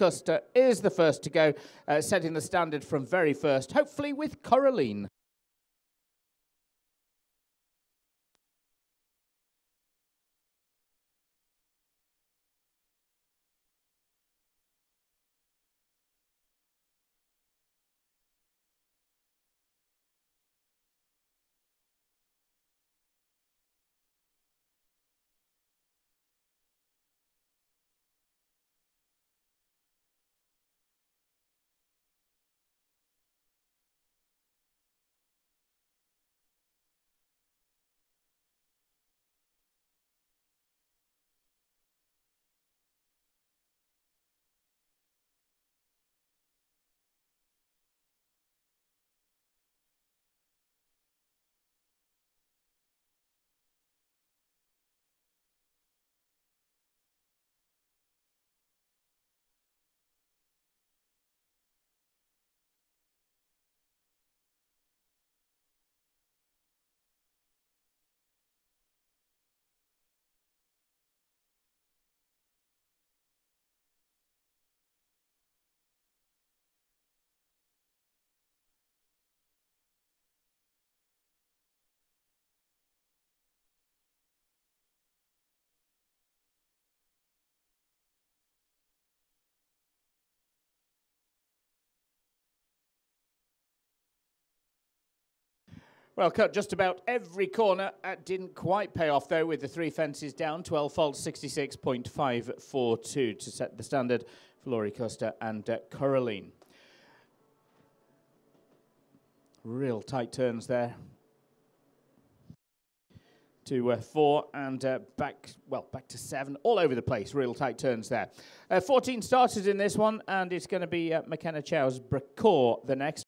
Custer is the first to go, setting the standard from very first, hopefully with Coraline. Well, cut just about every corner. Didn't quite pay off, though, with the three fences down. 12 faults, 66.542 to set the standard for Laurie Custer and Coraline. Real tight turns there. To 4 and back to 7, all over the place. Real tight turns there. 14 starters in this one, and it's going to be McKenna Chow's Bracour the next.